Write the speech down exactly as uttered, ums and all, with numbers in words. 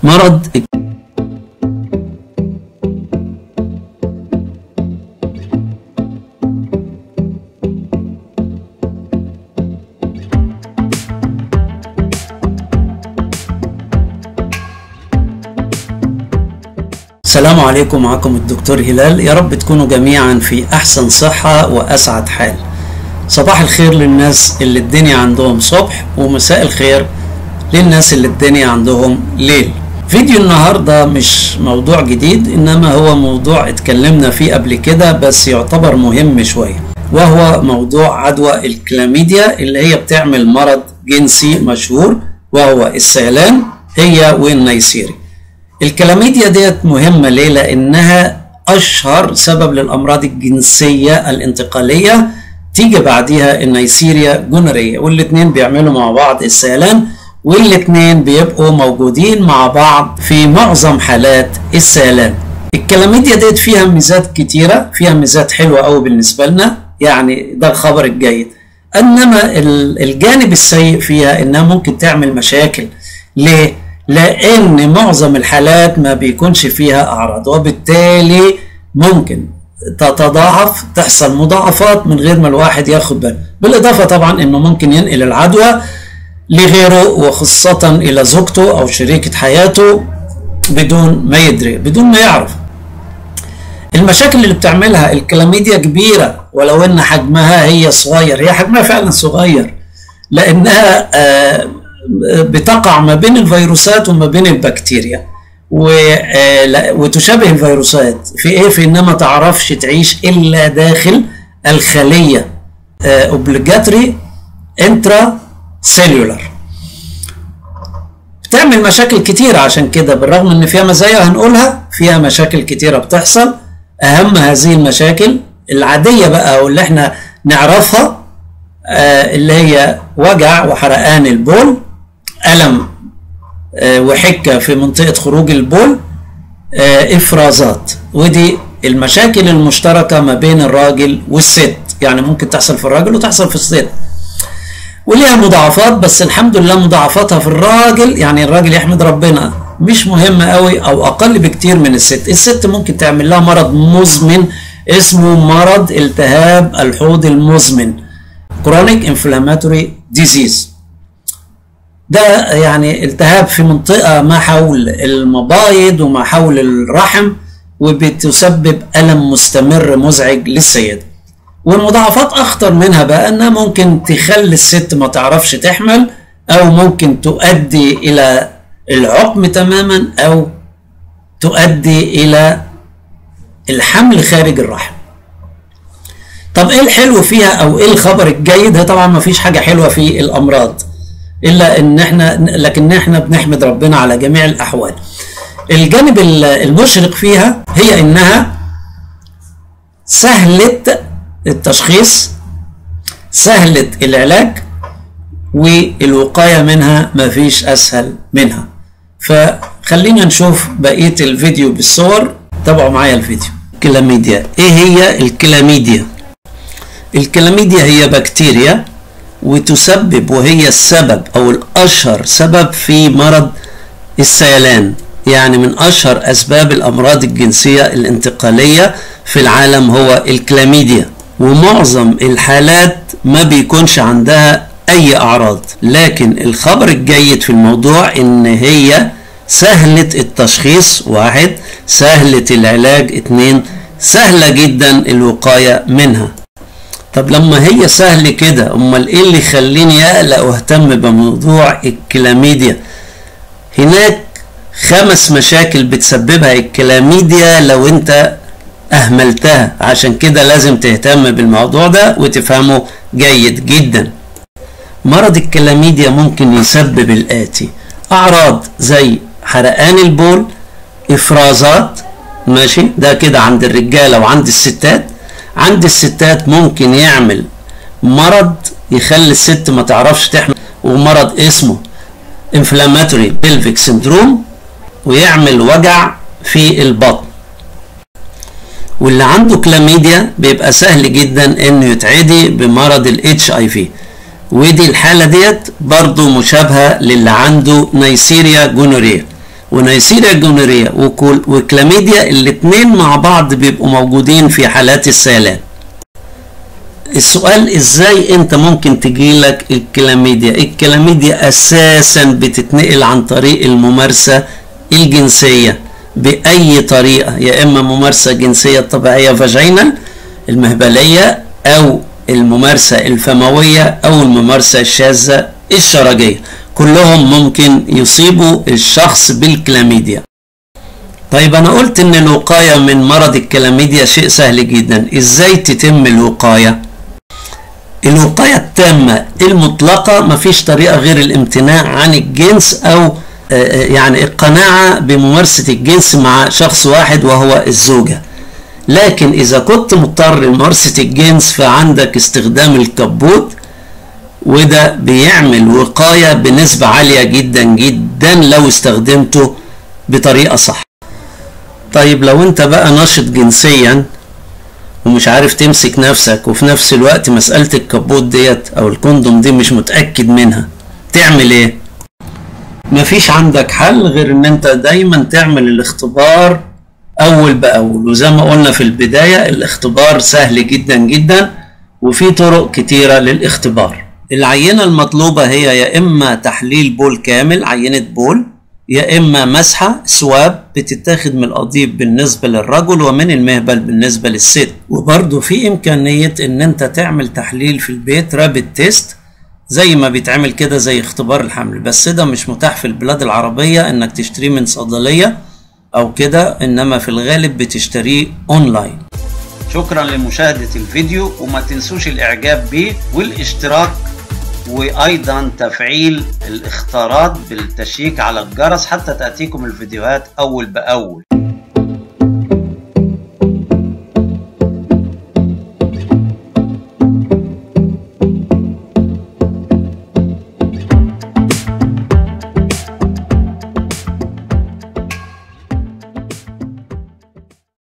مرض السلام عليكم، معكم الدكتور هلال. يا رب تكونوا جميعا في احسن صحة واسعد حال. صباح الخير للناس اللي الدنيا عندهم صبح، ومساء الخير للناس اللي الدنيا عندهم ليل. فيديو النهاردة مش موضوع جديد، انما هو موضوع اتكلمنا فيه قبل كده بس يعتبر مهم شوية، وهو موضوع عدوى الكلاميديا اللي هي بتعمل مرض جنسي مشهور وهو السيلان هي والنيسيري. الكلاميديا ديت مهمة ليه؟ لأنها أشهر سبب للأمراض الجنسية الانتقالية، تيجي بعديها النيسيريا جونوريا، والاتنين بيعملوا مع بعض السيلان، والاتنين بيبقوا موجودين مع بعض في معظم حالات السيلان. الكلاميديا ديت فيها ميزات كتيرة، فيها ميزات حلوة أوي بالنسبة لنا، يعني ده الخبر الجيد. إنما الجانب السيء فيها إنها ممكن تعمل مشاكل. ليه؟ لأن معظم الحالات ما بيكونش فيها أعراض، وبالتالي ممكن تتضاعف، تحصل مضاعفات من غير ما الواحد ياخد باله. بالإضافة طبعا إنه ممكن ينقل العدوى لغيره، وخاصة إلى زوجته أو شريكة حياته بدون ما يدري، بدون ما يعرف. المشاكل اللي بتعملها الكلاميديا كبيرة، ولو إن حجمها هي صغير. هي حجمها فعلا صغير لأنها آه بتقع ما بين الفيروسات وما بين البكتيريا، وتشابه الفيروسات في ايه؟ في انها ما تعرفش تعيش الا داخل الخليه اوبليجاتري انترا سيلولار. بتعمل مشاكل كتير، عشان كده بالرغم ان فيها مزايا هنقولها، فيها مشاكل كتيره بتحصل. اهم هذه المشاكل العاديه بقى واللي احنا نعرفها اللي هي وجع وحرقان البول، ألم وحكة في منطقة خروج البول، إفرازات. ودي المشاكل المشتركة ما بين الراجل والست، يعني ممكن تحصل في الراجل وتحصل في الست، وليها مضاعفات. بس الحمد لله مضاعفاتها في الراجل، يعني الراجل يحمد ربنا مش مهمة قوي أو أقل بكتير من الست. الست ممكن تعمل لها مرض مزمن اسمه مرض التهاب الحوض المزمن، Chronic Inflammatory Disease. ده يعني التهاب في منطقة ما حول المبايض وما حول الرحم، وبتسبب ألم مستمر مزعج للسيدة. والمضاعفات أخطر منها بقى أنها ممكن تخلي الست ما تعرفش تحمل، أو ممكن تؤدي إلى العقم تماما، أو تؤدي إلى الحمل خارج الرحم. طب إيه الحلو فيها أو إيه الخبر الجيد؟ طبعا ما فيش حاجة حلوة في الأمراض إلا إن إحنا، لكن إحنا بنحمد ربنا على جميع الأحوال. الجانب المشرق فيها هي إنها سهلة التشخيص، سهلة العلاج، والوقاية منها مفيش أسهل منها. فخلينا نشوف بقية الفيديو بالصور، تابعوا معايا الفيديو. الكلاميديا، إيه هي الكلاميديا؟ الكلاميديا هي بكتيريا، وتسبب وهي السبب أو الأشهر سبب في مرض السيلان، يعني من أشهر أسباب الأمراض الجنسية الانتقالية في العالم هو الكلاميديا. ومعظم الحالات ما بيكونش عندها أي أعراض، لكن الخبر الجيد في الموضوع إن هي سهلة التشخيص، واحد، سهلة العلاج، اتنين، سهلة جدا الوقاية منها. طب لما هي سهل كده، امال ايه اللي يخليني اقلق واهتم بموضوع الكلاميديا؟ هناك خمس مشاكل بتسببها الكلاميديا لو انت اهملتها، عشان كده لازم تهتم بالموضوع ده وتفهمه جيد جدا. مرض الكلاميديا ممكن يسبب الاتي: اعراض زي حرقان البول، افرازات، ماشي، ده كده عند الرجاله وعند الستات. عند الستات ممكن يعمل مرض يخلي الست ما تعرفش تحمل، ومرض اسمه Inflammatory Pelvic Syndrome، ويعمل وجع في البطن. واللي عنده كلاميديا بيبقى سهل جدا انه يتعدي بمرض ال إتش آي في، ودي الحالة ديت برضو مشابهة للي عنده نيسيريا جونوريا. ونيسيريا جونوريا وكلاميديا الاتنين مع بعض بيبقوا موجودين في حالات السيلان. السؤال ازاي انت ممكن تجيلك الكلاميديا؟ الكلاميديا اساسا بتتنقل عن طريق الممارسة الجنسية بأي طريقة، يا اما ممارسة جنسية طبيعية فاجينال المهبلية، او الممارسة الفموية، او الممارسة الشاذة الشرجية، كلهم ممكن يصيبوا الشخص بالكلاميديا. طيب انا قلت ان الوقاية من مرض الكلاميديا شيء سهل جدا. ازاي تتم الوقاية؟ الوقاية التامة المطلقة مفيش طريقة غير الامتناع عن الجنس، او يعني القناعة بممارسة الجنس مع شخص واحد وهو الزوجة. لكن اذا كنت مضطر لممارسة الجنس فعندك استخدام الكبوت، وده بيعمل وقاية بنسبة عالية جدا جدا لو استخدمته بطريقة صح. طيب لو انت بقى ناشط جنسيا ومش عارف تمسك نفسك، وفي نفس الوقت مسألة الكبوت ديت او الكوندوم دي مش متأكد منها، تعمل ايه؟ مفيش عندك حل غير ان انت دايما تعمل الاختبار اول باول. وزي ما قلنا في البداية الاختبار سهل جدا جدا، وفي طرق كتيرة للاختبار. العينة المطلوبة هي يا اما تحليل بول كامل، عينة بول، يا اما مسحة سواب بتتاخد من القضيب بالنسبة للرجل ومن المهبل بالنسبة للست. وبرضو في امكانية ان انت تعمل تحليل في البيت رابيد تيست زي ما بيتعمل كده زي اختبار الحمل، بس ده مش متاح في البلاد العربية انك تشتريه من صيدلية او كده، انما في الغالب بتشتريه اونلاين. شكرا لمشاهدة الفيديو، وما تنسوش الاعجاب بيه والاشتراك، وايضا تفعيل الاختارات بالتشيك على الجرس حتى تأتيكم الفيديوهات اول باول.